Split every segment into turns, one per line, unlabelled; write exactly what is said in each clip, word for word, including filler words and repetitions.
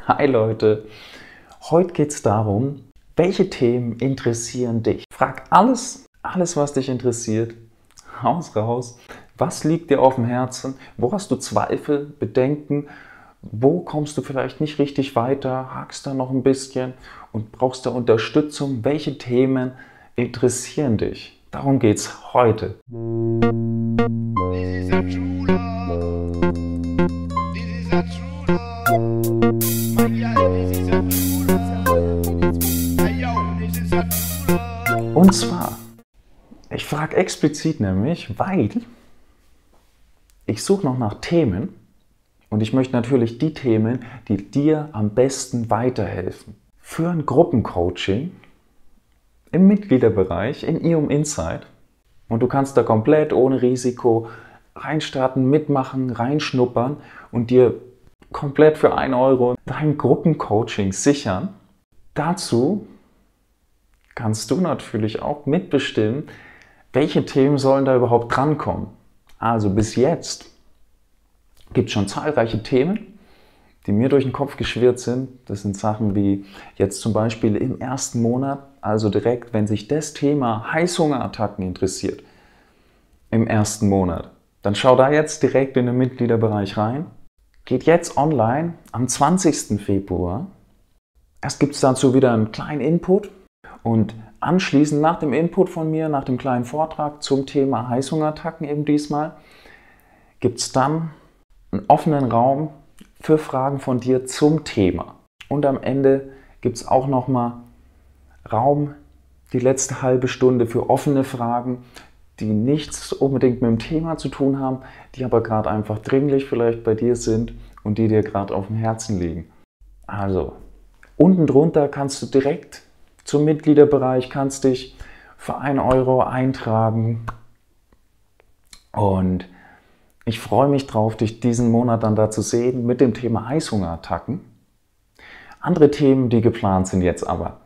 Hi Leute, heute geht es darum, welche Themen interessieren dich? Frag alles, alles was dich interessiert, haus raus. Was liegt dir auf dem Herzen? Wo hast du Zweifel, Bedenken? Wo kommst du vielleicht nicht richtig weiter? Hakst da noch ein bisschen und brauchst da Unterstützung? Welche Themen interessieren dich? Darum geht es heute. Und zwar, ich frage explizit nämlich, weil ich suche noch nach Themen und ich möchte natürlich die Themen, die dir am besten weiterhelfen. Für ein Gruppencoaching im Mitgliederbereich in I O M Insight und du kannst da komplett ohne Risiko reinstarten, mitmachen, reinschnuppern und dir komplett für ein Euro dein Gruppencoaching sichern. Dazu kannst du natürlich auch mitbestimmen, welche Themen sollen da überhaupt drankommen. Also bis jetzt gibt es schon zahlreiche Themen, die mir durch den Kopf geschwirrt sind. Das sind Sachen wie jetzt zum Beispiel im ersten Monat, also direkt, wenn sich das Thema Heißhungerattacken interessiert, im ersten Monat, dann schau da jetzt direkt in den Mitgliederbereich rein. Geht jetzt online am zwanzigsten Februar. Erst gibt es dazu wieder einen kleinen Input. Und anschließend nach dem Input von mir, nach dem kleinen Vortrag zum Thema Heißhungerattacken eben diesmal, gibt es dann einen offenen Raum für Fragen von dir zum Thema. Und am Ende gibt es auch nochmal Raum, die letzte halbe Stunde für offene Fragen, die nichts unbedingt mit dem Thema zu tun haben, die aber gerade einfach dringlich vielleicht bei dir sind und die dir gerade auf dem Herzen liegen. Also, unten drunter kannst du direkt zum Mitgliederbereich, kannst dich für ein Euro eintragen und ich freue mich drauf, dich diesen Monat dann da zu sehen mit dem Thema Heißhungerattacken. Andere Themen, die geplant sind jetzt aber,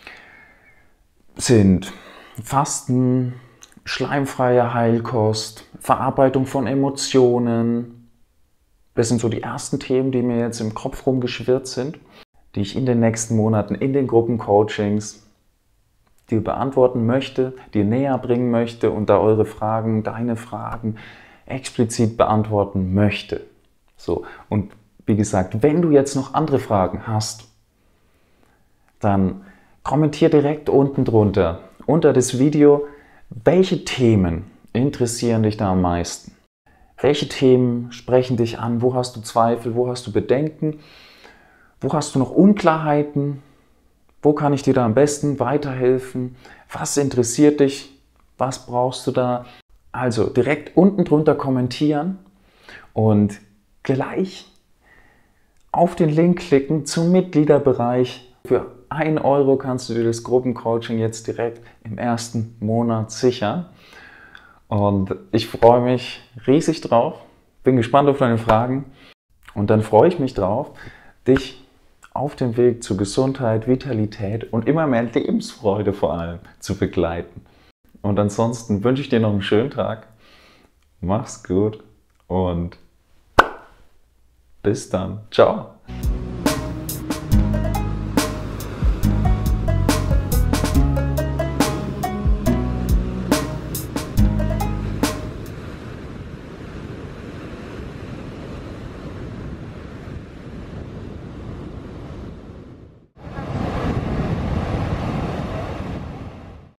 sind Fasten, schleimfreie Heilkost, Verarbeitung von Emotionen. Das sind so die ersten Themen, die mir jetzt im Kopf rumgeschwirrt sind, die ich in den nächsten Monaten in den Gruppencoachings dir beantworten möchte, dir näher bringen möchte und da eure Fragen, deine Fragen explizit beantworten möchte. So, und wie gesagt, wenn du jetzt noch andere Fragen hast, dann kommentier direkt unten drunter, unter das Video, welche Themen interessieren dich da am meisten? Welche Themen sprechen dich an? Wo hast du Zweifel? Wo hast du Bedenken? Wo hast du noch Unklarheiten? Wo kann ich dir da am besten weiterhelfen? Was interessiert dich? Was brauchst du da? Also direkt unten drunter kommentieren und gleich auf den Link klicken zum Mitgliederbereich. Für ein Euro kannst du dir das Gruppencoaching jetzt direkt im ersten Monat sichern. Und ich freue mich riesig drauf. Bin gespannt auf deine Fragen. Und dann freue ich mich drauf, dich auf dem Weg zu Gesundheit, Vitalität und immer mehr Lebensfreude vor allem zu begleiten. Und ansonsten wünsche ich dir noch einen schönen Tag. Mach's gut und bis dann. Ciao.